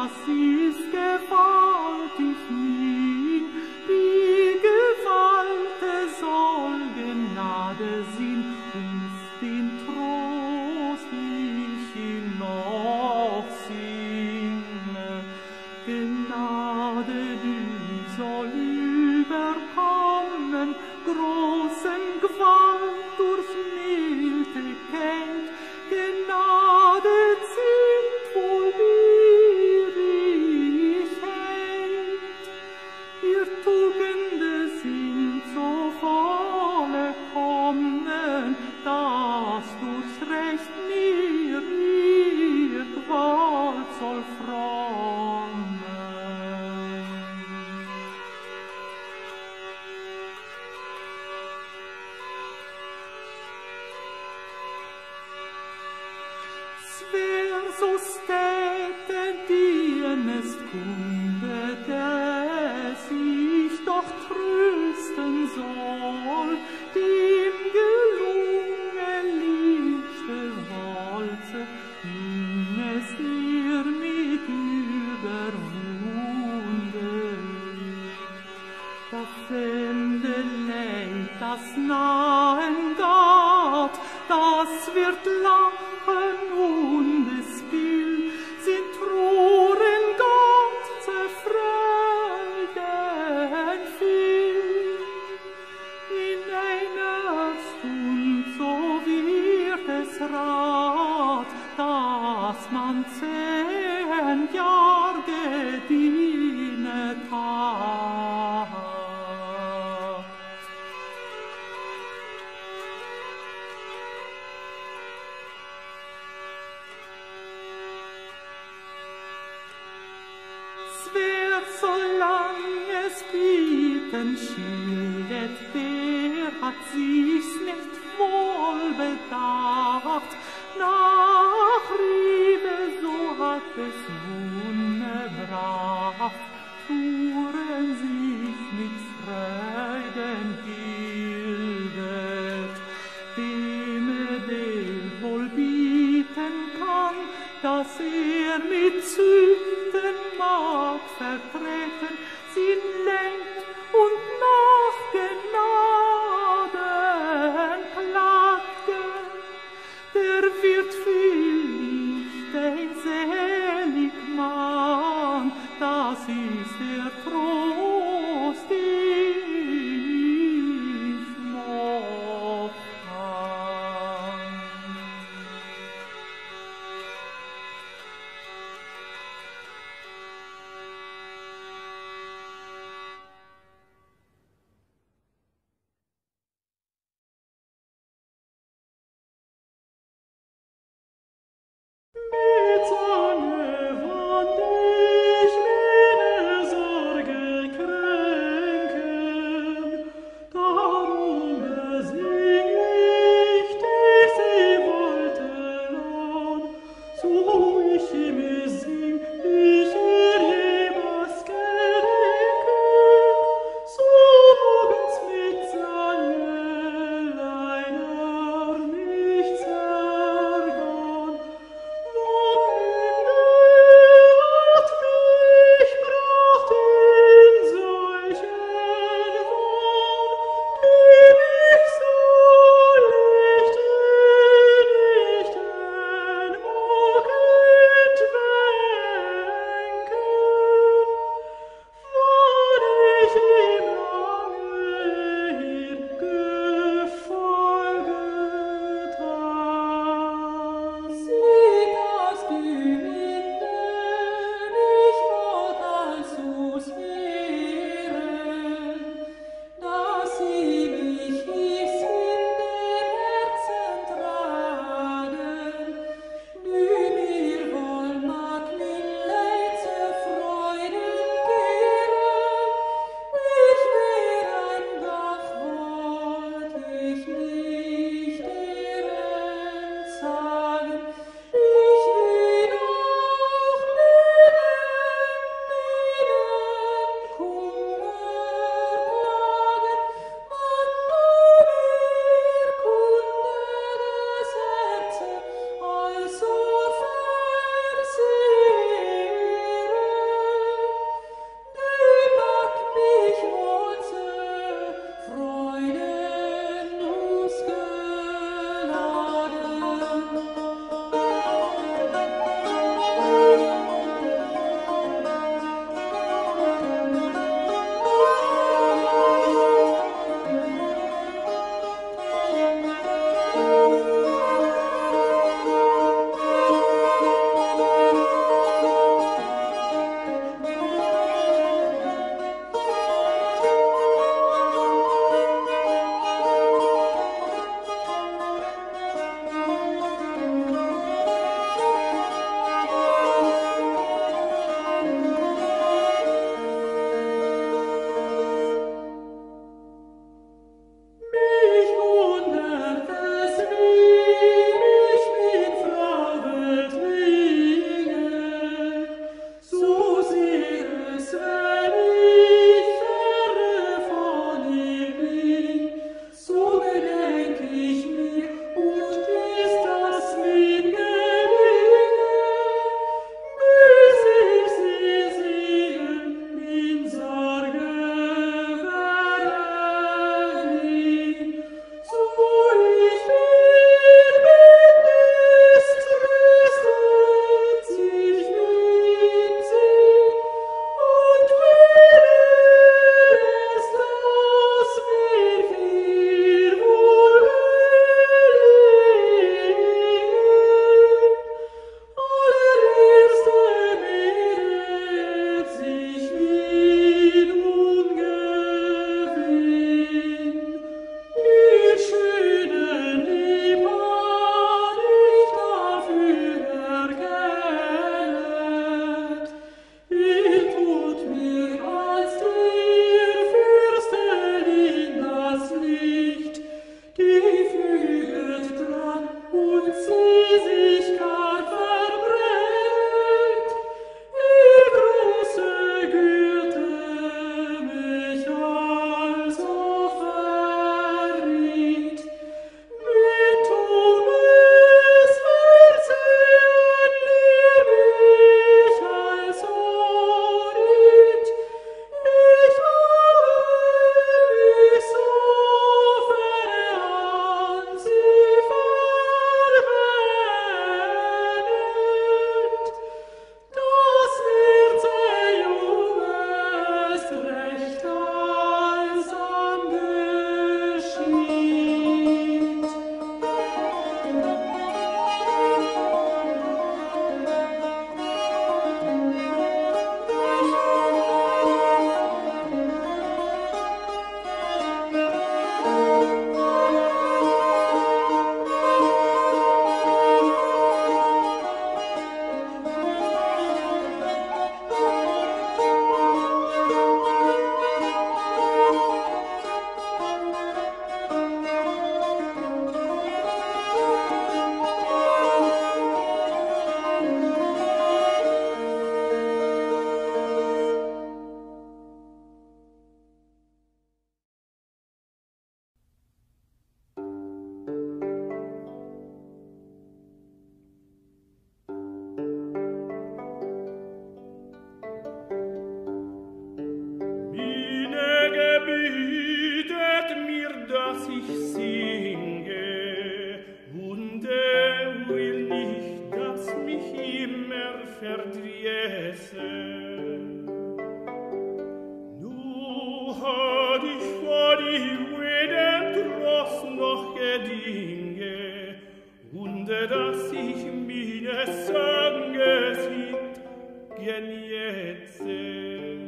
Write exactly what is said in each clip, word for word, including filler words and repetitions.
das ist gewaltig min, die Gewalte soll Gnade sin, uns den Trost ich ihm noch singe. Gnade, die soll überkommen, großen Gewalt durch Milde kennt, Gnade ziemt wohl ihr ich hält. Ihr Tugende sind so vollkommen, dass durchs Recht mir ihr Gewalt soll frommen. Wer so städte dienest Kunde, der sich doch trösten soll, dem gelungen lichte Walze, ist ihr mit überwunden. Das Fremde Leid, das nahen Gott, das wird lachen und es will, sind Troren Gott zerfreuden viel. In einer Stund so wird es rat, dass man zehn Jahr gedienet hat. Wer solang es bieten schildet, der hat sich's nicht wohl bedacht. Nach Riebe, so hat es Wunde bracht, fuhren sich mit Freuden gildet. Dem der wohl bieten kann, dass er mit Züchten mag vertreten, sie lenkt und nach Gnaden klagte. Der wird vielleicht ein selig Mann, das ist der Trost, den ich noch kann. Mit Sange wand ich Minnesänger ich singe, und er will nicht, dass mich immer verdrieße. Nu hat ich vor die weder Trost noch Gedinge, und dass ich meine Sange sind genjetze.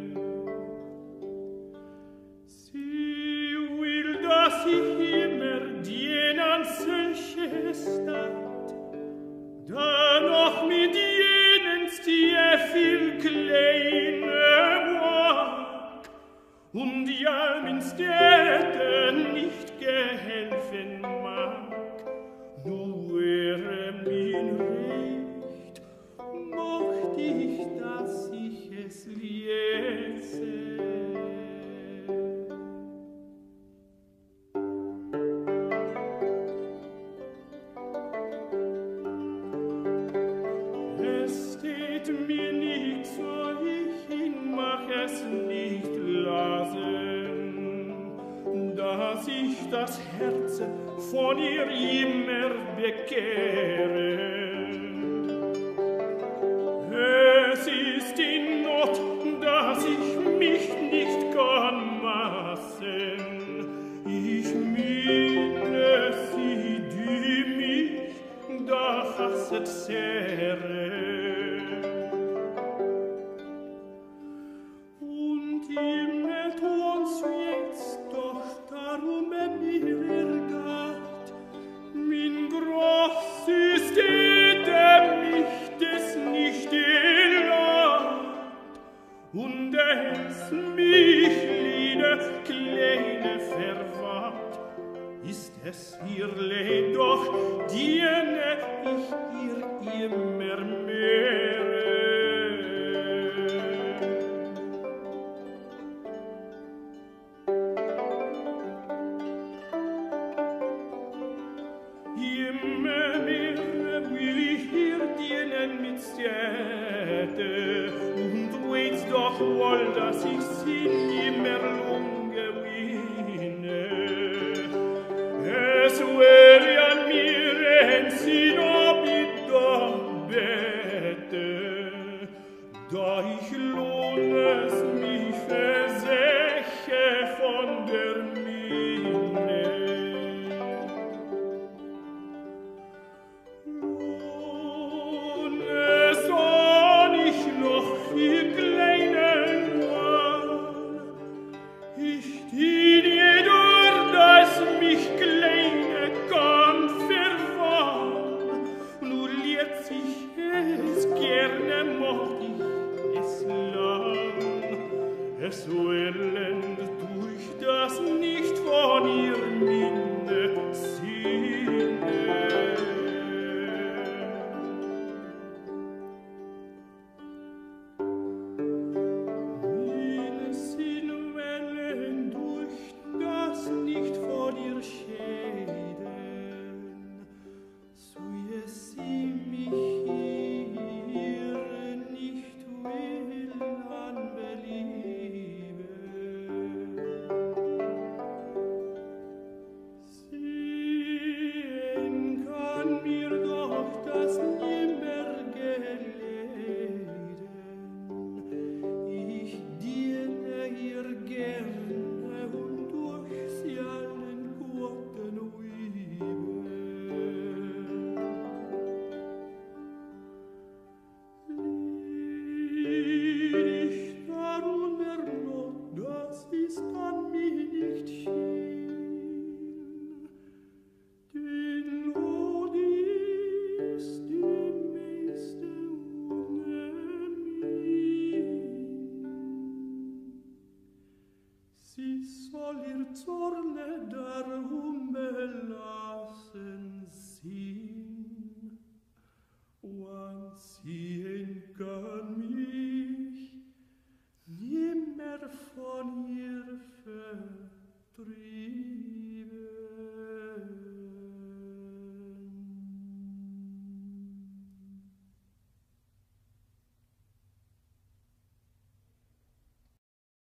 Dass ich immer dienen solche Stadt, da noch mit jenen Stier viel kleine mag, und ja min Städte nicht gehelfen mag, nur wäre min Recht, mocht ich, dass ich es lese. Mir nicht, so ich ihn mach es nicht lassen, dass ich das Herz von ihr immer bekehre. Es ist in Not, dass ich mich nicht kann maßen. Ich meine sie, die mich da hasset sehr. Und es mich liebe kleine verwahrt, ist es ihr Leid, doch diene ich ihr immer mehr. Immer mehr will ich ihr dienen mit Städte, weht doch wohl, dass ich sie nimmer umgewinne. Es wäre an mir ein Sinn, ob ich doch bete, da ich lohn es mich versäche von der Minne. Lohn es an ich noch viel kleinen Mann, ich dien jedoch, dass mich kleine kann verwahren, nur lehrt sich es gerne, mocht ich es lang, es so elend durch das nicht von ihr Minne.